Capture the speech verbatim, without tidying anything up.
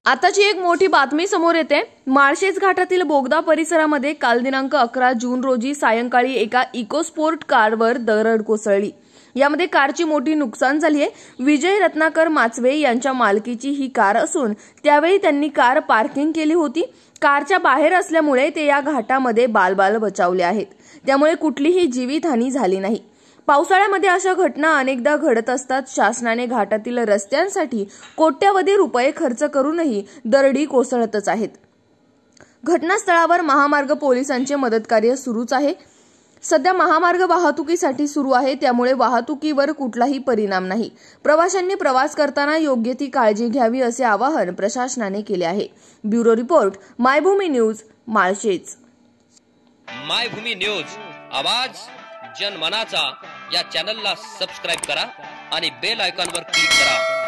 आताची एक मोठी बातमी समोर येते। माळशेज घाटातील बोगदा परिसरामध्ये काल दिनांक अकरा जून रोजी सायंकाळी एका इकोस्पोर्ट कारवर दरड कोसळली। यामध्ये कारची मोठी नुकसान झाली आहे। विजय रत्नाकर माचवे यांच्या मालकीची ही कार असून त्यावेळी त्यांनी कार पार्किंग केली होती। कारच्या बाहेर असल्यामुळे ते या घाटामध्ये बालबाल बचावले आहेत। त्यामुळे कुठलीही जीवितहानी झाली नाही। पावसाळ्यामध्ये अशा घटना अनेकदा घडत असतात। शासनाने घाटातील रस्त्यांसाठी कोट्यवधी रुपये खर्च करूनही दरडी कोसळतच आहेत। घटनास्थळावर महामार्ग पोलिसांचे मदतकार्य सुरूच आहे। सध्या महामार्ग वाहतुकीसाठी सुरू आहे, त्यामुळे वाहतुकीवर कुठलाही परिणाम नाही। प्रवाशांनी प्रवास करताना योग्य ती काळजी घ्यावी असे आवाहन प्रशासनाने केले आहे। Bureau report, Maybhumi news, Malshej. Maybhumi news, आवाज जनमनाचा। या चॅनलला सबस्क्राइब करा आणि बेल आयकॉनवर क्लिक करा।